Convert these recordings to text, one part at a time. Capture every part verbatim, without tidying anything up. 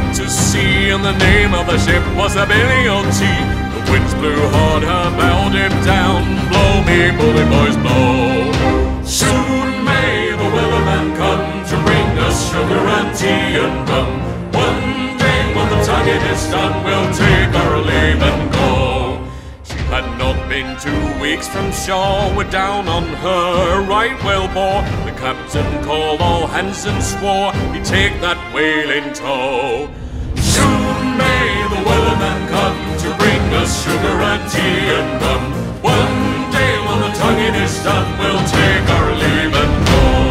to sea, and the name of the ship was the Billy O T. The winds blew hard, her bow dipped down. Blow me, bully boys, blow. Soon may the Wellerman come to bring us sugar and tea and rum. One day when the tugging is done, we'll take our leave and go. She had not been two weeks from shore, we're down on her right whale bore. The captain called all hands and swore he'd take that whale in tow. Soon may the Wellerman come to bring us sugar and tea and rum. One day when the tugging is done, we'll take our leave and go.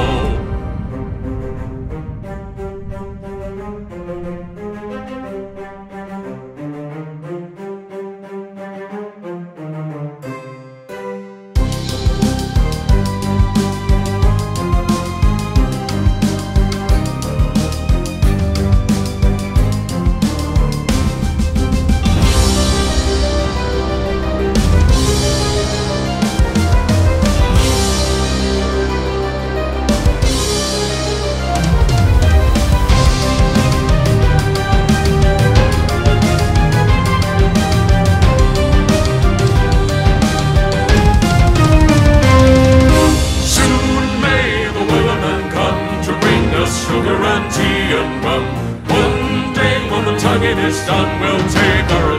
Sugar and tea and rum. One day when the tugging is done, we'll take our